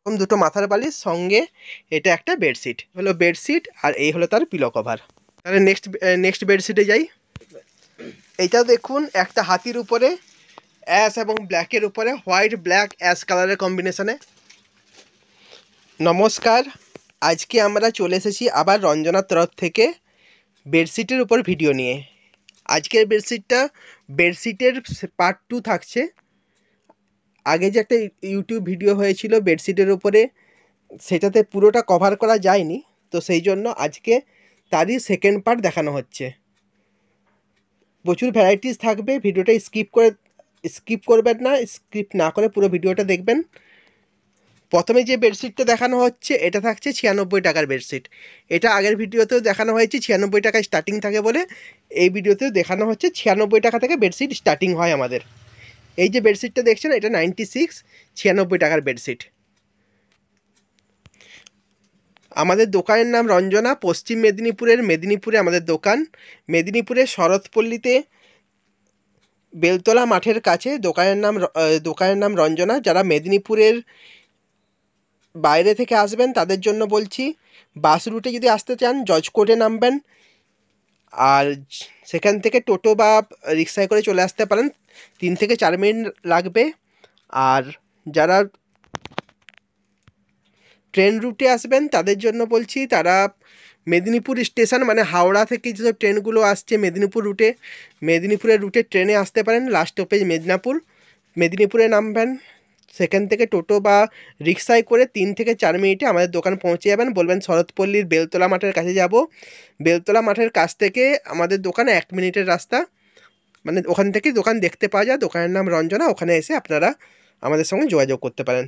এরকম দুটো মাথার বালিশ সঙ্গে এটা একটা বেডশিট হলো বেডশিট, আর এই হলো তার পিলো কভার। তাহলে নেক্সট বেডশিটে যাই। এইটা দেখুন একটা হাতির উপরে অ্যাশ এবং ব্ল্যাকের উপরে হোয়াইট ব্ল্যাক অ্যাশ কালারের কম্বিনেশনে। নমস্কার, আজকে আমরা চলে এসেছি আবার রঞ্জনার তরফ থেকে বেডশিটের উপর ভিডিও নিয়ে। আজকের বেডশিটের পার্ট 2 থাকছে। আগে যে একটা ইউটিউব ভিডিও হয়েছিল বেডশিটের উপরে, সেটাতে পুরোটা কভার করা যায়নি, তো সেই জন্য আজকে তারই সেকেন্ড পার্ট দেখানো হচ্ছে। প্রচুর ভ্যারাইটিস থাকবে, ভিডিওটা স্কিপ করবেন না, স্কিপ না করে পুরো ভিডিওটা দেখবেন। প্রথমে যে বেডশিটটা দেখানো হচ্ছে এটা থাকছে 96 টাকার বেডশিট। এটা আগের ভিডিওতেও দেখানো হয়েছে 96 টাকায় স্টার্টিং থাকে বলে, এই ভিডিওতেও দেখানো হচ্ছে 96 টাকা থেকে বেডশিট স্টার্টিং হয় আমাদের। এই যে বেডশিটটা দেখছেন এটা 96 টাকার বেডশিট। আমাদের দোকানের নাম রঞ্জনা, পশ্চিম মেদিনীপুরে আমাদের দোকান। মেদিনীপুরের শরৎপল্লীতে বেলতলা মাঠের কাছে দোকানের নাম রঞ্জনা। যারা মেদিনীপুরের বাইরে থেকে আসবেন তাদের জন্য বলছি, বাস রুটে যদি আসতে চান জজকোর্টে নামবেন, আর সেখান থেকে টোটো বা রিক্সায় করে চলে আসতে পারেন, 3 থেকে 4 মিনিট লাগবে। আর যারা ট্রেন রুটে আসবেন তাদের জন্য বলছি, তারা মেদিনীপুর স্টেশন মানে হাওড়া থেকে যেসব ট্রেনগুলো আসছে মেদিনীপুরের রুটে ট্রেনে আসতে পারেন। লাস্ট স্টপেজ মেদিনীপুরে নামবেন, সেখান থেকে টোটো বা রিক্সায় করে 3 থেকে 4 মিনিটে আমাদের দোকান পৌঁছে যাবেন। বলবেন শরৎপল্লীর বেলতলা মাঠের কাছে যাব। বেলতলা মাঠের কাছ থেকে আমাদের দোকান 1 মিনিটের রাস্তা, মানে ওখান থেকে দোকান দেখতে পাওয়া যায়। দোকানের নাম রঞ্জনা, ওখানে এসে আপনারা আমাদের সঙ্গে যোগাযোগ করতে পারেন।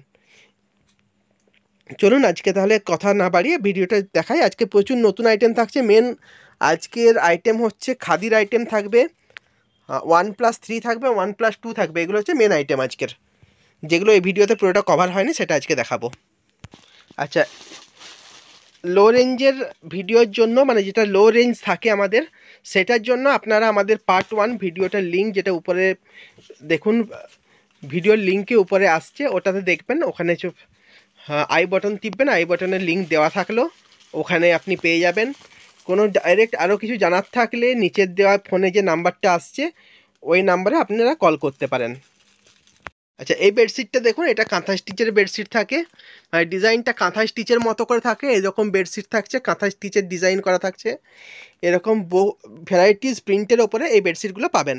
চলুন আজকে তাহলে কথা না বাড়িয়ে ভিডিওটা দেখাই। আজকে প্রচুর নতুন আইটেম থাকছে। আজকের আইটেম হচ্ছে খাদির আইটেম থাকবে, 1+3 থাকবে, 1+2 থাকবে। এগুলো হচ্ছে মেন আইটেম আজকের, যেগুলো এই ভিডিওতে পুরোটা কভার হয়নি সেটা আজকে দেখাবো। আচ্ছা, লো রেঞ্জের ভিডিওর জন্য, মানে যেটা লো রেঞ্জ থাকে আমাদের, সেটার জন্য আপনারা আমাদের পার্ট 1 ভিডিওটার লিঙ্ক যেটা উপরে দেখুন, ভিডিওর লিঙ্কে উপরে আসছে, ওটাতে দেখবেন। ওখানে আই বটন টিপবেন, আই বটনের লিঙ্ক দেওয়া থাকলো, ওখানে আপনি পেয়ে যাবেন। কোনো ডাইরেক্ট আরও কিছু জানার থাকলে নিচের দেওয়া ফোনে যে নাম্বারটা আসছে ওই নাম্বারে আপনারা কল করতে পারেন। আচ্ছা, এই বেডশিটটা দেখুন, এটা কাঁথা স্টিচের বেডশিট থাকে, মানে ডিজাইনটা কাঁথা স্টিচের মতো করে থাকে। এরকম বেডশিট থাকছে, কাঁথা স্টিচের ডিজাইন করা থাকছে। এরকম ভ্যারাইটিস প্রিন্টের ওপরে এই বেডশিটগুলো পাবেন।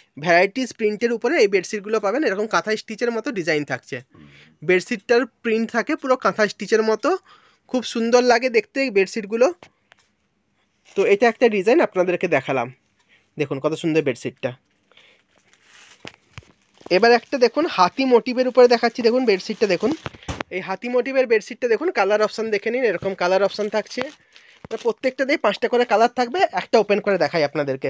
এরকম কাঁথা স্টিচের মতো ডিজাইন থাকছে। বেডশিটটার প্রিন্ট থাকে পুরো কাঁথা স্টিচের মতো, খুব সুন্দর লাগে দেখতে এই বেডশিটগুলো। তো এটা একটা ডিজাইন আপনাদেরকে দেখালাম, দেখুন কত সুন্দর বেডশিটটা। এবার একটা দেখুন হাতি মোটিভের উপরে দেখাচ্ছি, দেখুন বেডশিটটা দেখুন। এই হাতি মোটিভের বেডশিটটা দেখুন, কালার অপশান দেখে নিন। এরকম কালার অপশান থাকছে, প্রত্যেকটাতেই 5টা করে কালার থাকবে। একটা ওপেন করে দেখাই আপনাদেরকে।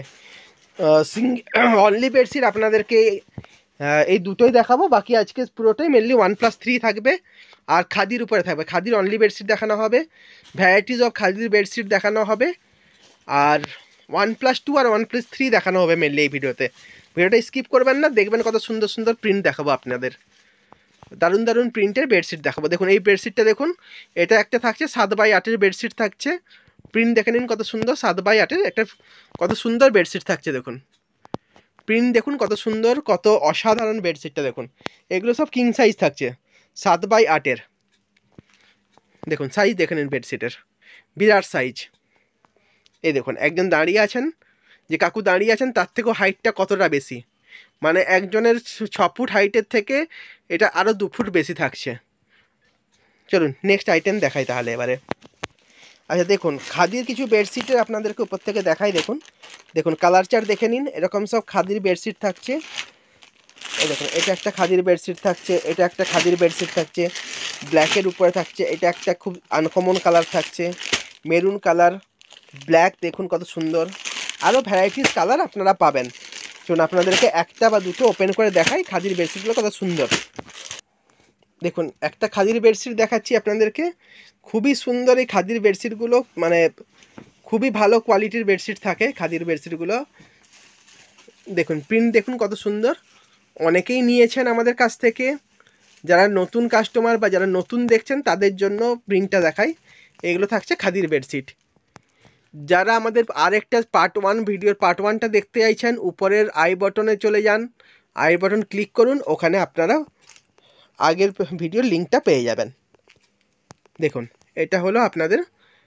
অনলি বেডশিট আপনাদেরকে এই দুটোই দেখাবো, বাকি আজকে পুরোটাই মেনলি 1+3 থাকবে। আর খাদির উপরে থাকবে, খাদির অনলি বেডশিট দেখানো হবে, ভ্যারাইটিস অফ খাদির বেডশিট দেখানো হবে। আর 1+2 আর 1+3 দেখানো হবে মেনলি এই ভিডিওটা স্কিপ করবেন না, দেখবেন কত সুন্দর সুন্দর প্রিন্ট দেখাবো আপনাদের। দারুণ দারুণ প্রিন্টের বেডশিট দেখাবো। দেখুন এই বেডশিটটা দেখুন, এটা একটা থাকছে 7x8 বেডশিট থাকছে। প্রিন্ট দেখে নিন কত সুন্দর, 7x8 একটা কত সুন্দর বেডশিট থাকছে। দেখুন প্রিন্ট দেখুন কত সুন্দর, কত অসাধারণ বেডশিটটা দেখুন। এগুলো সব কিং সাইজ থাকছে, 7x8। দেখুন সাইজ দেখে নিন বেডশিটের, বিরাট সাইজ। এই দেখুন একজন দাঁড়িয়ে আছেন, যে কাকু দাঁড়িয়ে আছেন তার থেকেও হাইটটা কতটা বেশি, মানে একজনের 6 ফুট হাইটের থেকে এটা আরও 2 ফুট বেশি থাকছে। চলুন নেক্সট আইটেম দেখাই তাহলে এবারে। আচ্ছা দেখুন খাদির কিছু বেডশিটের আপনাদেরকে উপর থেকে দেখাই। দেখুন কালার চার্ট দেখে নিন, এরকম সব খাদির বেডশিট থাকছে। এই দেখুন এটা একটা খাদির বেডশিট থাকছে, এটা একটা খাদির বেডশিট থাকছে, ব্ল্যাকের উপরে থাকছে। এটা একটা খুব আনকমন কালার থাকছে, মেরুন কালার, ব্ল্যাক দেখুন কত সুন্দর। আরও ভ্যারাইটিস কালার আপনারা পাবেন। চলুন আপনাদেরকে একটা বা দুটো ওপেন করে দেখাই, খাদির বেডশিটগুলো কত সুন্দর। দেখুন একটা খাদির বেডশিট দেখাচ্ছি আপনাদেরকে, খুবই সুন্দর এই খাদির বেডশিটগুলো, মানে খুবই ভালো কোয়ালিটির বেডশিট থাকে খাদির বেডশিটগুলো। দেখুন প্রিন্ট দেখুন কত সুন্দর, অনেকেই নিয়েছেন আমাদের কাছ থেকে, যারা নতুন কাস্টমার বা যারা নতুন দেখছেন তাদের জন্য প্রিন্টটা দেখাই। এগুলো থাকছে খাদির বেডশিট। যারা আমাদের আরেকটা পার্ট 1 ভিডিওর পার্ট 1টা দেখতে চাইছেন, উপরের আই বটনে চলে যান, আই বটন ক্লিক করুন, ওখানে আপনারা আগের ভিডিওর লিঙ্কটা পেয়ে যাবেন। দেখুন এটা হলো আপনাদের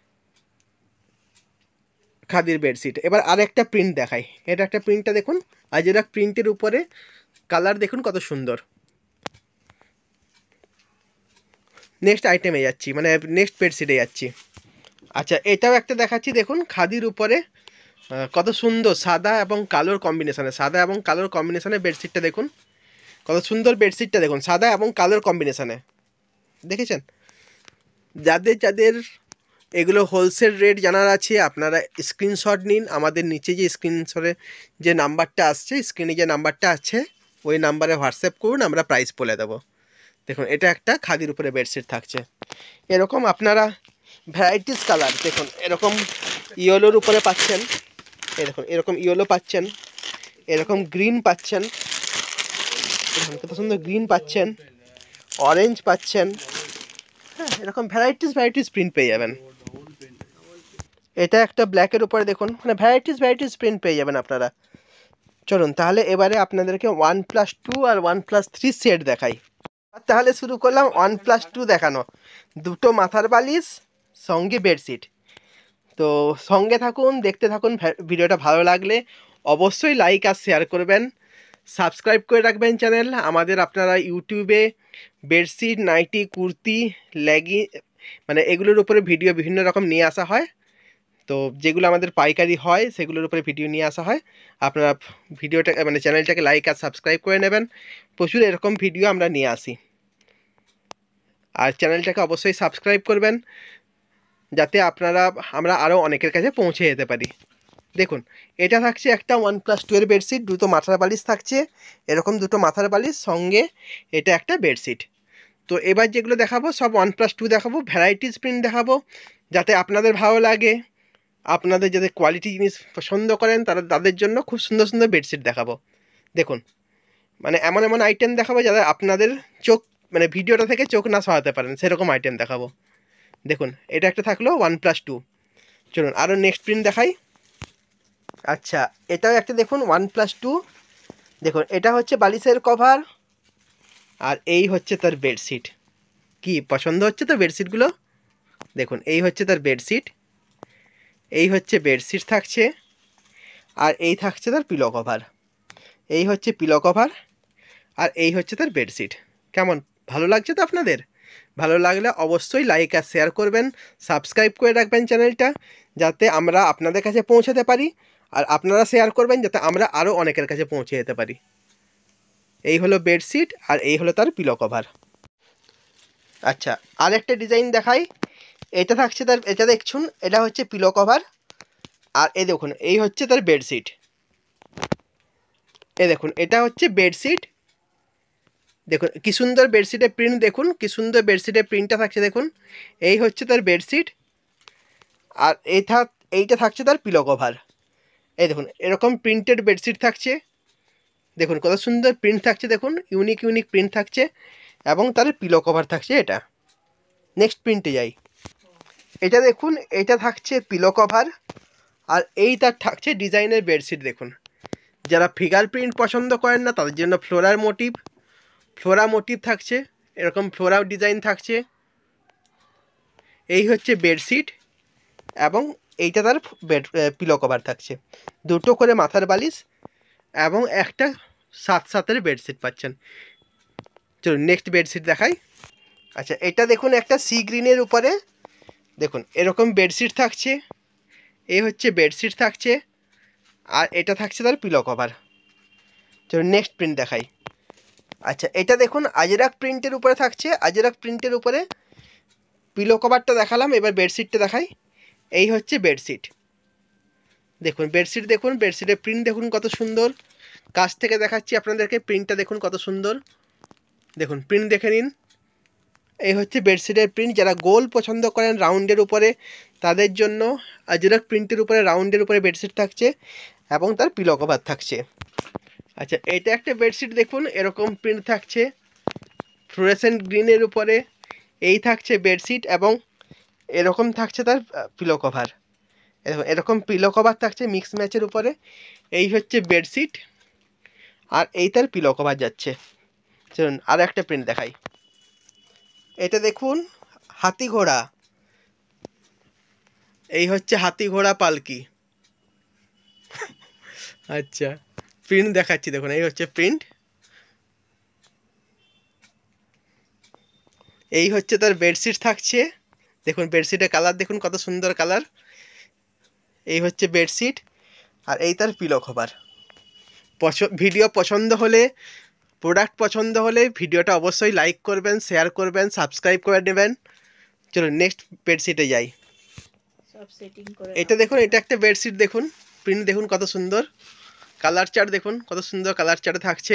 খাদির বেডশিট। এবার আরেকটা প্রিন্ট দেখাই। এটা একটা প্রিন্টটা দেখুন, আজরাক প্রিন্টের উপরে কালার দেখুন কত সুন্দর। নেক্সট আইটেমে যাচ্ছি, মানে নেক্সট বেডশিটে যাচ্ছি। আচ্ছা এটাও একটা দেখাচ্ছি, দেখুন খাদির উপরে কত সুন্দর সাদা এবং কালোর কম্বিনেশানে, সাদা এবং কালোর কম্বিনেশানে বেডশিটটা দেখুন কত সুন্দর। বেডশিটটা দেখুন সাদা এবং কালোর কম্বিনেশানে, দেখেছেন? যাদের যাদের এগুলো হোলসেল রেট জানার আছে আপনারা স্ক্রিনশট নিন। আমাদের নিচে যে স্ক্রিনশটে যে নাম্বারটা আসছে, স্ক্রিনে যে নাম্বারটা আছে ওই নাম্বারে হোয়াটসঅ্যাপ করুন, আমরা প্রাইস বলে দেবো। দেখুন এটা একটা খাদির উপরে বেডশিট থাকছে। এরকম আপনারা ভ্যারাইটিস কালার দেখুন, এরকম ইয়েলোর উপরে পাচ্ছেন, এরকম এরকম ইয়েলো পাচ্ছেন, এরকম গ্রিন পাচ্ছেন, এরকম কত সুন্দর গ্রিন পাচ্ছেন, অরেঞ্জ পাচ্ছেন, হ্যাঁ এরকম ভ্যারাইটিস প্রিন্ট পেয়ে যাবেন। এটা একটা ব্ল্যাকের উপরে দেখুন, মানে ভ্যারাইটিস প্রিন্ট পেয়ে যাবেন আপনারা। চলুন তাহলে এবারে আপনাদেরকে 1+2 আর 1+3 সেট দেখাই। তাহলে শুরু করলাম 1+2 দেখানো। দুটো মাথার বালিশ সঙ্গে বেডশিট। তো সঙ্গে থাকুন, দেখতে থাকুন। ভিডিওটা ভালো লাগলে অবশ্যই লাইক আর শেয়ার করবেন, সাবস্ক্রাইব করে রাখবেন চ্যানেল আমাদের। আপনারা ইউটিউবে বেডশিট, নাইটি, কুর্তি, লেগি মানে এগুলোর উপরে ভিডিও বিভিন্ন রকম নিয়ে আসা হয়। তো যেগুলো আমাদের পাইকারি হয় সেগুলোর উপরে ভিডিও নিয়ে আসা হয়। আপনারা ভিডিওটা মানে চ্যানেলটাকে লাইক আর সাবস্ক্রাইব করে নেবেন। প্রচুর এরকম ভিডিও আমরা নিয়ে আসি। আর চ্যানেলটাকে অবশ্যই সাবস্ক্রাইব করবেন যাতে আমরা আরও অনেকের কাছে পৌঁছে যেতে পারি। দেখুন এটা থাকছে একটা 1+2 এর বেডশিট, দুটো মাথার বালিশ থাকছে, এরকম দুটো মাথার বালিশ সঙ্গে এটা একটা বেডশিট। তো এবার যেগুলো দেখাবো সব 1+2 দেখাবো, ভ্যারাইটিস প্রিন্ট দেখাবো যাতে আপনাদের ভালো লাগে। আপনাদের যাদের কোয়ালিটি জিনিস পছন্দ করেন তাদের জন্য খুব সুন্দর বেডশিট দেখাবো। দেখুন মানে এমন আইটেম দেখাবো যাতে আপনাদের চোখ মানে ভিডিওটা থেকে চোখ না সরাতে পারেন, সেরকম আইটেম দেখাবো। দেখুন এটা একটা থাকলো 1+2। চলুন আরও নেক্সট প্রিন্ট দেখাই। আচ্ছা এটাও একটা দেখুন 1+2। দেখুন এটা হচ্ছে বালিশের কভার আর এই হচ্ছে তার বেডশিট। কি পছন্দ হচ্ছে তো বেডশিটগুলো? দেখুন এই হচ্ছে তার বেডশিট, এই হচ্ছে বেডশিট থাকছে, আর এই থাকছে তার পিলো কভার। এই হচ্ছে পিলো কভার আর এই হচ্ছে তার বেডশিট। কেমন ভালো লাগছে তো আপনাদের? ভালো লাগলে অবশ্যই লাইক আর শেয়ার করবেন, সাবস্ক্রাইব করে রাখবেন চ্যানেলটা যাতে আমরা আপনাদের কাছে পৌঁছাতে পারি, আর আপনারা শেয়ার করবেন যাতে আমরা আরও অনেকের কাছে পৌঁছে যেতে পারি। এই হলো বেডশিট আর এই হলো তার পিলো কভার। আচ্ছা আরেকটা ডিজাইন দেখাই। এটা থাকছে তার, এটা দেখছুন এটা হচ্ছে পিলো কভার আর এই দেখুন এই হচ্ছে তার বেডশিট। এই দেখুন এটা হচ্ছে বেডশিট। দেখুন কি সুন্দর বেডশিটের প্রিন্ট, দেখুন কি সুন্দর বেডশিটের প্রিন্টটা থাকছে। দেখুন এই হচ্ছে তার বেডশিট আর এইটা থাকছে তার পিলো কভার। এই দেখুন এরকম প্রিন্টেড বেডশিট থাকছে, দেখুন কত সুন্দর প্রিন্ট থাকছে, দেখুন ইউনিক প্রিন্ট থাকছে এবং তার পিলো কভার থাকছে এটা। নেক্সট প্রিন্টে যাই। এটা দেখুন এটা থাকছে পিলো কভার আর এই তার থাকছে ডিজাইনের বেডশিট। দেখুন যারা ফিগার প্রিন্ট পছন্দ করেন না তাদের জন্য ফ্লোরা মোটিভ থাকছে, এরকম ফ্লোরা ডিজাইন থাকছে। এই হচ্ছে বেডশিট এবং এইটা তার পিলো কভার থাকছে, দুটো করে মাথার বালিশ এবং একটা 7/7 বেডশিট পাচ্ছেন। চলুন নেক্সট বেডশিট দেখাই। আচ্ছা এটা দেখুন একটা সি গ্রিনের উপরে দেখুন এরকম বেডশিট থাকছে, এই হচ্ছে বেডশিট থাকছে আর এটা থাকছে তার পিলো কভার। চলুন নেক্সট প্রিন্ট দেখাই। আচ্ছা এটা দেখুন আজরাক প্রিন্টের উপরে থাকছে, আজরাক প্রিন্টের উপরে পিলো কভারটা দেখালাম, এবার বেডশিটটা দেখাই। এই হচ্ছে বেডশিট। দেখুন বেডশিট, দেখুন বেডশিটের প্রিন্ট দেখুন কত সুন্দর। কাছ থেকে দেখাচ্ছি আপনাদেরকে, প্রিন্টটা দেখুন কত সুন্দর। দেখুন প্রিন্ট দেখে নিন। এই হচ্ছে বেডশিটের প্রিন্ট। যারা গোল পছন্দ করেন রাউন্ডের উপরে তাদের জন্য আজরাক প্রিন্টের উপরে রাউন্ডের উপরে বেডশিট থাকছে এবং তার পিলো কভার থাকছে। আচ্ছা এটা একটা বেডশিট দেখুন এরকম প্রিন্ট থাকছে, ফ্লোরেসেন্ট গ্রিনের উপরে এই থাকছে বেডশিট এবং এরকম থাকছে তার পিলো কভার। এরকম পিলো কভার থাকছে মিক্স ম্যাচের উপরে। এই হচ্ছে বেডশিট আর এই তার পিলো কভার যাচ্ছে। চলুন আরও একটা প্রিন্ট দেখাই। এটা দেখুন হাতি ঘোড়া, এই হচ্ছে হাতি ঘোড়া পালকি। আচ্ছা প্রিন্ট দেখাচ্ছি, দেখুন এই হচ্ছে প্রিন্ট, এই হচ্ছে তার বেডশিট থাকছে। দেখুন বেডশিটের কালার দেখুন কত সুন্দর কালার। এই হচ্ছে বেডশিট আর এই তার পিলো কভার। ভিডিও পছন্দ হলে, প্রোডাক্ট পছন্দ হলে ভিডিওটা অবশ্যই লাইক করবেন, শেয়ার করবেন, সাবস্ক্রাইব করে নেবেন। চলুন নেক্সট বেডশিটে যাই। এটা দেখুন, এটা একটা বেডশিট দেখুন, প্রিন্ট দেখুন কত সুন্দর, কালার চার্ট দেখুন কত সুন্দর কালার চার্ট থাকছে।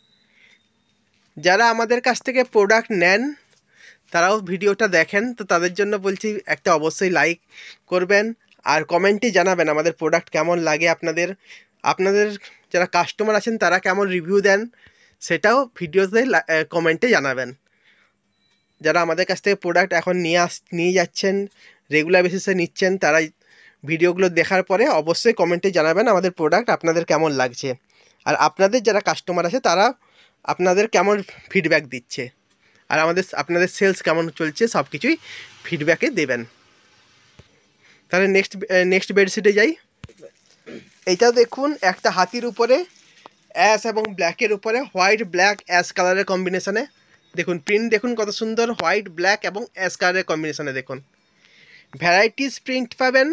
যারা আমাদের কাছ থেকে প্রোডাক্ট নেন তারাও ভিডিওটা দেখেন, তো তাদের জন্য বলছি একটা অবশ্যই লাইক করবেন আর কমেন্টে জানাবেন আমাদের প্রোডাক্ট কেমন লাগে। আপনাদের যারা কাস্টমার আছেন তারা কেমন রিভিউ দেন সেটাও ভিডিওতে কমেন্টে জানাবেন। যারা আমাদের কাছ থেকে প্রোডাক্ট এখন নিয়ে যাচ্ছেন, রেগুলার বেসিসে নিচ্ছেন, তারা ভিডিওগুলো দেখার পরে অবশ্যই কমেন্টে জানাবেন আমাদের প্রোডাক্ট আপনাদের কেমন লাগছে। আর আপনাদের যারা কাস্টমার আছে তারা আপনাদের কেমন ফিডব্যাক দিচ্ছে আর আপনাদের সেলস কেমন চলছে সব কিছুই ফিডব্যাকে দেবেন। তাহলে নেক্সট বেডশিটে যাই। এইটাও দেখুন একটা হাতির উপরে অ্যাশ এবং ব্ল্যাকের উপরে হোয়াইট ব্ল্যাক অ্যাশ কালারের কম্বিনেশনে। দেখুন প্রিন্ট দেখুন কত সুন্দর, হোয়াইট ব্ল্যাক এবং অ্যাশ কালারের কম্বিনেশনে। দেখুন ভ্যারাইটিস প্রিন্ট পাবেন,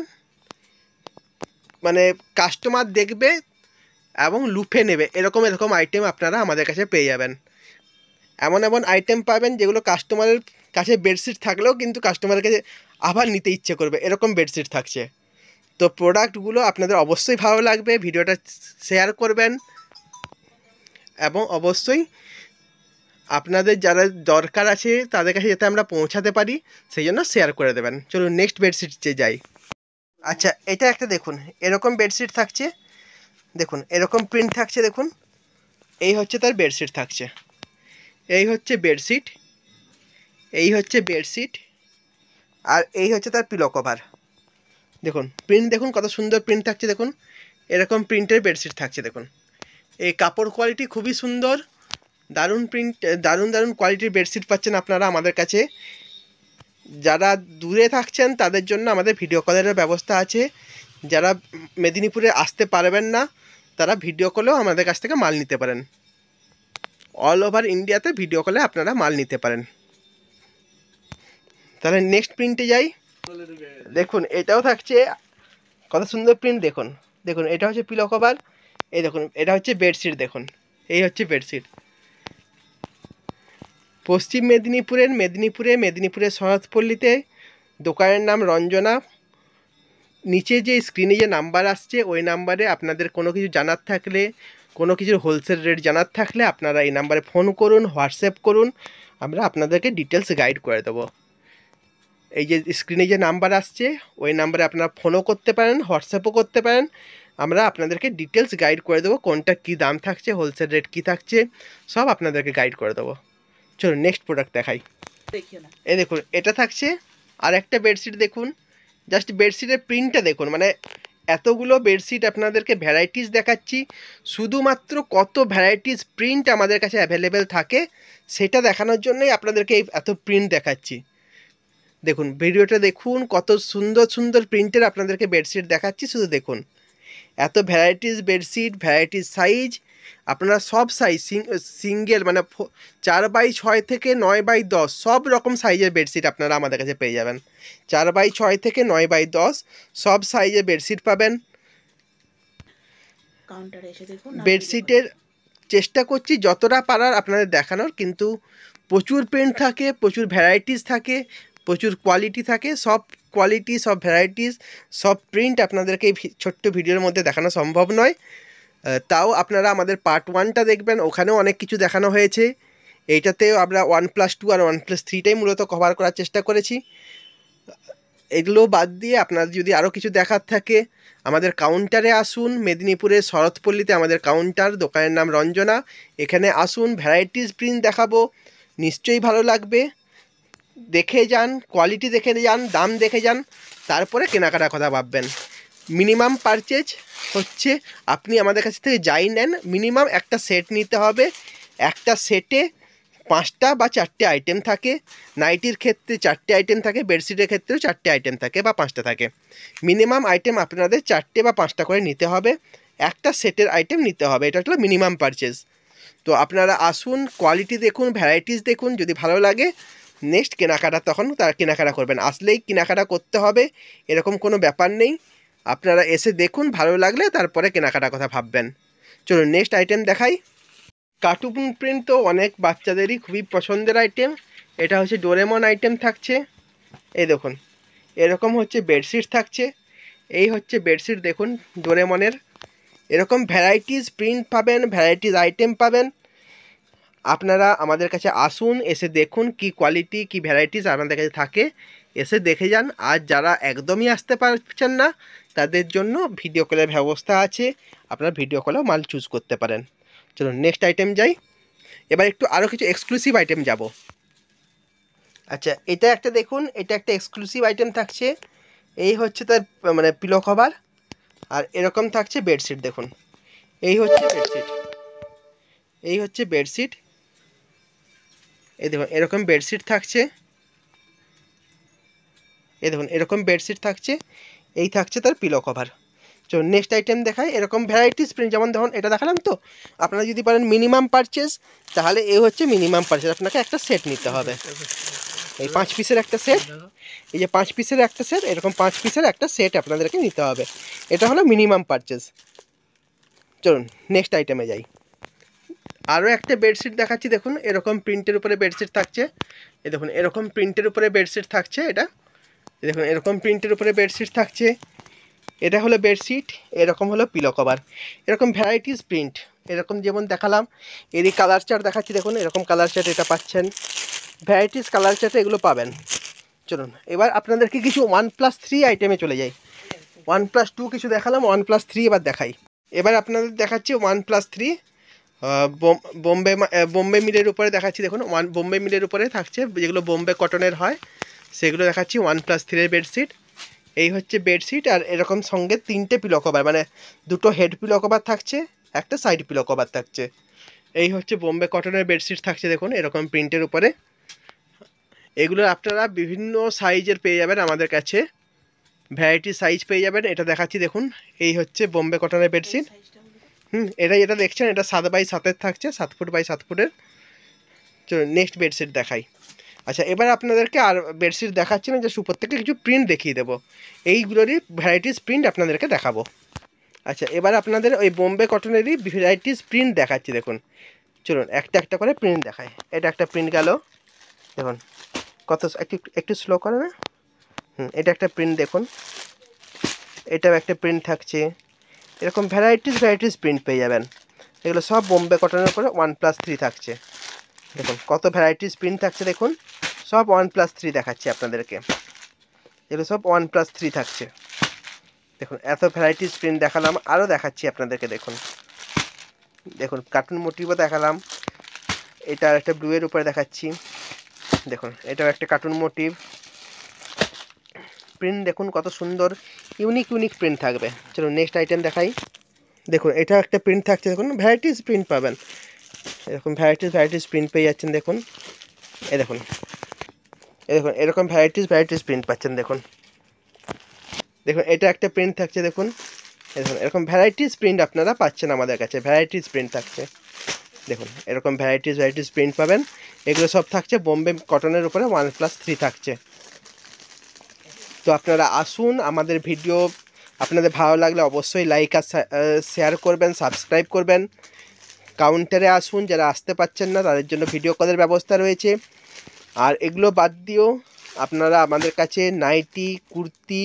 মানে কাস্টমার দেখবে এবং লুফে নেবে এরকম আইটেম আপনারা আমাদের কাছে পেয়ে যাবেন। এমন আইটেম পাবেন যেগুলো কাস্টমারের কাছে বেডশিট থাকলেও কিন্তু কাস্টমারের কাছে আবার নিতে ইচ্ছে করবে, এরকম বেডশিট থাকছে। তো প্রোডাক্টগুলো আপনাদের অবশ্যই ভালো লাগবে, ভিডিওটা শেয়ার করবেন এবং অবশ্যই আপনাদের যারা দরকার আছে তাদের কাছে যাতে আমরা পৌঁছাতে পারি সেই জন্য শেয়ার করে দেবেন। চলুন নেক্সট বেডশিটে যাই। আচ্ছা এটা একটা দেখুন, এরকম বেডশিট থাকছে, দেখুন এরকম প্রিন্ট থাকছে। দেখুন এই হচ্ছে তার বেডশিট থাকছে, এই হচ্ছে বেডশিট, এই হচ্ছে বেডশিট আর এই হচ্ছে তার পিলো কভার। দেখুন প্রিন্ট দেখুন কত সুন্দর প্রিন্ট থাকছে। দেখুন এরকম প্রিন্টের বেডশিট থাকছে। দেখুন এই কাপড় কোয়ালিটি খুবই সুন্দর, দারুণ প্রিন্ট, দারুণ কোয়ালিটির বেডশিট পাচ্ছেন আপনারা আমাদের কাছে। যারা দূরে থাকছেন তাদের জন্য আমাদের ভিডিও কলের ব্যবস্থা আছে। যারা মেদিনীপুরে আসতে পারবেন না তারা ভিডিও কলেও আমাদের কাছ থেকে মাল নিতে পারেন। অল ওভার ইন্ডিয়াতে ভিডিও কলে আপনারা মাল নিতে পারেন। তাহলে নেক্সট প্রিন্টে যাই। দেখুন এটাও থাকছে কত সুন্দর প্রিন্ট। দেখুন এটা হচ্ছে পিলো কভার, এই দেখুন এটা হচ্ছে বেডশিট। দেখুন এই হচ্ছে বেডশিট। পশ্চিম মেদিনীপুরের শরৎপল্লীতে দোকানের নাম রঞ্জনা। নিচে যে স্ক্রিনে যে নাম্বার আসছে ওই নাম্বারে আপনাদের কোনো কিছু জানার থাকলে, কোনো কিছুর হোলসেল রেট জানার থাকলে আপনারা এই নাম্বারে ফোন করুন, হোয়াটসঅ্যাপ করুন, আমরা আপনাদেরকে ডিটেলস গাইড করে দেবো। এই যে স্ক্রিনে যে নাম্বার আসছে ওই নাম্বারে আপনারা ফোনও করতে পারেন, হোয়াটসঅ্যাপও করতে পারেন, আমরা আপনাদেরকে ডিটেলস গাইড করে দেবো, কোনটা কী দাম থাকছে, হোলসেল রেট কী থাকছে, সব আপনাদেরকে গাইড করে দেবো। চলুন নেক্সট প্রোডাক্ট দেখাই। এই দেখুন এটা থাকছে আর একটা বেডশিট। দেখুন জাস্ট বেডশিটের প্রিন্টটা দেখুন, মানে এতগুলো বেডশিট আপনাদেরকে ভ্যারাইটিস দেখাচ্ছি, শুধুমাত্র কত ভ্যারাইটিস প্রিন্ট আমাদের কাছে অ্যাভেলেবেল থাকে সেটা দেখানোর জন্যই আপনাদেরকে এত প্রিন্ট দেখাচ্ছি। দেখুন ভিডিওটা দেখুন কত সুন্দর প্রিন্টের আপনাদেরকে বেডশিট দেখাচ্ছি, শুধু দেখুন এত ভ্যারাইটিস বেডশিট, ভ্যারাইটিস সাইজ। আপনারা সব সাইজ সিঙ্গেল মানে 4x6 থেকে 9x10 সব রকম সাইজের বেডশিট আপনারা আমাদের কাছে পেয়ে যাবেন। 4x6 থেকে 9x10 সব সাইজের বেডশিট পাবেন। বেডশিটের চেষ্টা করছি যতটা পারার আপনাদের দেখানোর, কিন্তু প্রচুর প্রিন্ট থাকে, প্রচুর ভ্যারাইটিস থাকে, প্রচুর কোয়ালিটি থাকে। সব কোয়ালিটি, সব ভ্যারাইটিস, সব প্রিন্ট আপনাদেরকে এই ছোট্ট ভিডিওর মধ্যে দেখানো সম্ভব নয়। তাও আপনারা আমাদের পার্ট 1টা দেখবেন, ওখানেও অনেক কিছু দেখানো হয়েছে। এইটাতেও আমরা 1+2 আর 1+3টাই মূলত কভার করার চেষ্টা করেছি। এগুলো বাদ দিয়ে আপনার যদি আরও কিছু দেখার থাকে আমাদের কাউন্টারে আসুন। মেদিনীপুরের শরৎপল্লীতে আমাদের কাউন্টার, দোকানের নাম রঞ্জনা। এখানে আসুন, ভ্যারাইটিস প্রিন্ট দেখাবো, নিশ্চয়ই ভালো লাগবে। দেখে যান, কোয়ালিটি দেখে যান, দাম দেখে যান, তারপরে কেনাকাটার কথা ভাববেন। মিনিমাম পারচেজ হচ্ছে আপনি আমাদের কাছ থেকে যাই নেন, মিনিমাম একটা সেট নিতে হবে। একটা সেটে 5টা বা 4টে আইটেম থাকে। নাইটির ক্ষেত্রে 4টে আইটেম থাকে, বেডশিটের ক্ষেত্রেও 4টে আইটেম থাকে বা 5টা থাকে। মিনিমাম আইটেম আপনাদের 4টে বা 5টা করে নিতে হবে, একটা সেটের আইটেম নিতে হবে, এটা হলো মিনিমাম পারচেজ। তো আপনারা আসুন, কোয়ালিটি দেখুন, ভ্যারাইটিস দেখুন, যদি ভালো লাগে নেক্সট কেনাকাটা তখন তারা কেনাকাটা করবেন। আসলেই কেনাকাটা করতে হবে এরকম কোনো ব্যাপার নেই, আপনারা এসে দেখুন, ভালো লাগলে তারপরে কেনাকাটার কথা ভাববেন। চলুন নেক্সট আইটেম দেখাই। কার্টুন প্রিন্ট তো অনেক বাচ্চাদেরই খুবই পছন্দের আইটেম। এটা হচ্ছে ডোরেমন আইটেম থাকছে। এই দেখুন এরকম হচ্ছে বেডশিট থাকছে। এই হচ্ছে বেডশিট দেখুন ডোরেমনের। এরকম ভ্যারাইটিস প্রিন্ট পাবেন, ভ্যারাইটিস আইটেম পাবেন। আপনারা আমাদের কাছে আসুন, এসে দেখুন কি কোয়ালিটি কি ভ্যারাইটিস আপনাদের কাছে থাকে, এসে দেখে যান। আর যারা একদমই আসতে পারছেন না তাদের জন্য ভিডিও কলের ব্যবস্থা আছে, আপনারা ভিডিও কলেও মাল চুজ করতে পারেন। চলুন নেক্সট আইটেম যাই। এবার একটু আরও কিছু এক্সক্লুসিভ আইটেম যাব। আচ্ছা এটা একটা দেখুন, এটা একটা এক্সক্লুসিভ আইটেম থাকছে। এই হচ্ছে তার মানে পিলো কভার, আর এরকম থাকছে বেডশিট দেখুন। এই হচ্ছে বেডশিট, এই হচ্ছে বেডশিট। এই দেখুন এরকম বেডশিট থাকছে, এই দেখুন এরকম বেডশিট থাকছে। এই থাকছে তার পিলো কভার। চলুন নেক্সট আইটেম দেখাই। এরকম ভ্যারাইটিস প্রিন্ট, যেমন দেখুন এটা দেখালাম তো, আপনারা যদি পারেন মিনিমাম পারচেজ, তাহলে এই হচ্ছে মিনিমাম পারচেজ, আপনাকে একটা সেট নিতে হবে। এই 5 পিসের একটা সেট, এই যে 5 পিসের একটা সেট, এরকম 5 পিসের একটা সেট আপনাদেরকে নিতে হবে। এটা হলো মিনিমাম পারচেজ। চলুন নেক্সট আইটেমে যাই। আরও একটা বেডশিট দেখাচ্ছি দেখুন, এরকম প্রিন্টের উপরে বেডশিট থাকছে। এই দেখুন এরকম প্রিন্টের উপরে বেডশিট থাকছে। এটা দেখুন এরকম প্রিন্টের উপরে বেডশিট থাকছে। এটা হলো বেডশিট, এরকম হলো পিলো কভার। এরকম ভ্যারাইটিস প্রিন্ট, এরকম যেমন দেখালাম। এরই কালার চার্ট দেখাচ্ছি দেখুন, এরকম কালার চার্ট এটা পাচ্ছেন, ভ্যারাইটিস কালার চার্টে এগুলো পাবেন। চলুন এবার আপনাদেরকে কিছু 1+3 আইটেমে চলে যাই। 1+2 কিছু দেখালাম, 1+3 এবার দেখাই। এবার আপনাদের দেখাচ্ছি 1+3 বোম্বে মিলের উপরে দেখাচ্ছি দেখুন। বোম্বে মিলের উপরে থাকছে, যেগুলো বোম্বে কটনের হয় সেগুলো দেখাচ্ছি। 1+3 বেডশিট। এই হচ্ছে বেডশিট, আর এরকম সঙ্গে 3টে পিলো কভার, মানে 2টো হেড পিলো কভার থাকছে, একটা সাইড পিলো কভার থাকছে। এই হচ্ছে বোম্বে কটনের বেডশিট থাকছে দেখুন এরকম প্রিন্টের উপরে। এগুলো আপনারা বিভিন্ন সাইজের পেয়ে যাবেন আমাদের কাছে, ভ্যারাইটি সাইজ পেয়ে যাবেন। এটা দেখাচ্ছি দেখুন, এই হচ্ছে বোম্বে কটনের বেডশিট। এটা দেখছেন, এটা 7x7 থাকছে, 7 ফুট বাই 7 ফুটের। চলুন নেক্সট বেডশিট দেখাই। আচ্ছা এবার আপনাদেরকে আর বেডশিট দেখাচ্ছি না, যে উপর থেকে কিছু প্রিন্ট দেখিয়ে দেবো, এইগুলোরই ভ্যারাইটিস প্রিন্ট আপনাদেরকে দেখাবো। আচ্ছা এবার আপনাদের ওই বোম্বে কটনেরই ভ্যারাইটিস প্রিন্ট দেখাচ্ছি দেখুন। চলুন একটা একটা করে প্রিন্ট দেখায়। এটা একটা প্রিন্ট গেল দেখুন, কত একটু একটু স্লো করে না। এটা একটা প্রিন্ট দেখুন, এটাও একটা প্রিন্ট থাকছে। এরকম ভ্যারাইটিস প্রিন্ট পেয়ে যাবেন। এগুলো সব বোম্বে কটনের উপরে 1+3 থাকছে। দেখুন কত ভ্যারাইটিস প্রিন্ট থাকছে দেখুন, সব 1+3 দেখাচ্ছি আপনাদেরকে। এগুলো সব 1+3 থাকছে। দেখুন এত ভ্যারাইটিস প্রিন্ট দেখালাম, আরও দেখাচ্ছি আপনাদেরকে দেখুন। দেখুন কার্টুন মোটিভও দেখালাম, এটা একটা ব্লুয়ের উপরে দেখাচ্ছি দেখুন, এটাও একটা কার্টুন মোটিভ। প্রিন্ট দেখুন কত সুন্দর, ইউনিক প্রিন্ট থাকবে। চলুন নেক্সট আইটেম দেখাই। দেখুন এটা একটা প্রিন্ট থাকছে দেখুন, ভ্যারাইটিস প্রিন্ট পাবেন, এরকম ভ্যারাইটিস প্রিন্ট পেয়ে যাচ্ছেন দেখুন। এই দেখুন এরকম ভ্যারাইটিস প্রিন্ট পাচ্ছেন দেখুন। দেখুন এটা একটা প্রিন্ট থাকছে দেখুন, দেখুন এরকম ভ্যারাইটিস প্রিন্ট আপনারা পাচ্ছেন আমাদের কাছে, ভ্যারাইটিস প্রিন্ট থাকছে দেখুন। এরকম ভ্যারাইটিস প্রিন্ট পাবেন। এগুলো সব থাকছে বোম্বে কটনের উপরে 1+3 থাকছে। তো আপনারা আসুন, আমাদের ভিডিও আপনাদের ভালো লাগলে অবশ্যই লাইক আর শেয়ার করবেন, সাবস্ক্রাইব করবেন। কাউন্টারে আসুন, যারা আসতে পারছেন না তাদের জন্য ভিডিও কলের ব্যবস্থা রয়েছে। আর এগুলো বাদ দিয়েও আপনারা আমাদের কাছে নাইটি, কুর্তি,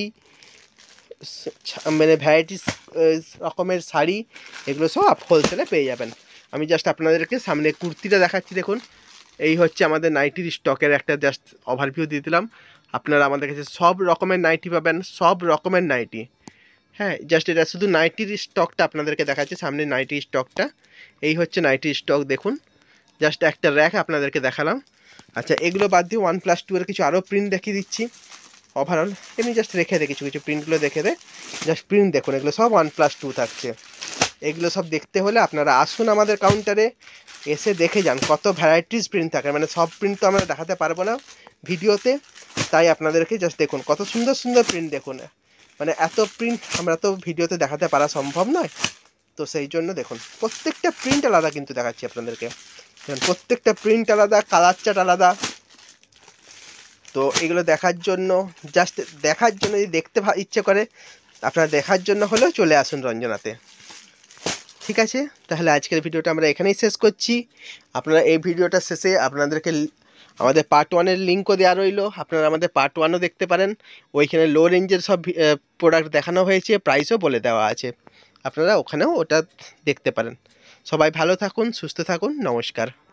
মানে ভ্যারাইটিস রকমের শাড়ি, এগুলো সব হোলসেলে পেয়ে যাবেন। আমি জাস্ট আপনাদেরকে সামনে কুর্তিটা দেখাচ্ছি দেখুন। এই হচ্ছে আমাদের নাইটির স্টকের একটা জাস্ট ওভারভিউ দিয়ে দিলাম। আপনারা আমাদের কাছে সব রকমের নাইটি পাবেন, সব রকমের নাইটি। হ্যাঁ জাস্ট এটা শুধু নাইটির স্টকটা আপনাদেরকে দেখাচ্ছি, সামনে নাইটির স্টকটা। এই হচ্ছে নাইটির স্টক দেখুন, জাস্ট একটা র্যাক আপনাদেরকে দেখালাম। আচ্ছা, এগুলো বাদ দিয়ে 1+2 এর কিছু আরও প্রিন্ট দেখিয়ে দিচ্ছি ওভারঅল। এমনি জাস্ট রেখে দে, কিছু কিছু প্রিন্টগুলো দেখে দে, জাস্ট প্রিন্ট দেখুন, এগুলো সব 1+2 থাকছে। এগুলো সব দেখতে হলে আপনারা আসুন আমাদের কাউন্টারে, এসে দেখে যান কত ভ্যারাইটিস প্রিন্ট থাকে। মানে সব প্রিন্ট তো আমরা দেখাতে পারবো না ভিডিওতে, তাই আপনাদেরকে জাস্ট দেখুন কত সুন্দর সুন্দর প্রিন্ট দেখুন। মানে এত প্রিন্ট আমরা তো ভিডিওতে দেখাতে পারা সম্ভব নয়, তো সেই জন্য দেখুন প্রত্যেকটা প্রিন্ট আলাদা কিন্তু দেখাচ্ছি আপনাদেরকে। প্রত্যেকটা প্রিন্ট আলাদা, কালার চার্ট আলাদা। তো এগুলো দেখার জন্য, জাস্ট দেখার জন্য, যদি দেখতে ইচ্ছে করে আপনারা দেখার জন্য হলেও চলে আসুন রঞ্জনাতে। ঠিক আছে, তাহলে আজকের ভিডিওটা আমরা এখানেই শেষ করছি। আপনারা এই ভিডিওটা শেষে আপনাদেরকে আমাদের পার্ট 1-এর লিঙ্কও দেওয়া রইলো, আপনারা আমাদের পার্ট 1ও দেখতে পারেন। ওইখানে লো রেঞ্জের সব প্রোডাক্ট দেখানো হয়েছে, প্রাইসও বলে দেওয়া আছে, আপনারা ওখানেও ওটা দেখতে পারেন। সবাই ভালো থাকুন, সুস্থ থাকুন, নমস্কার।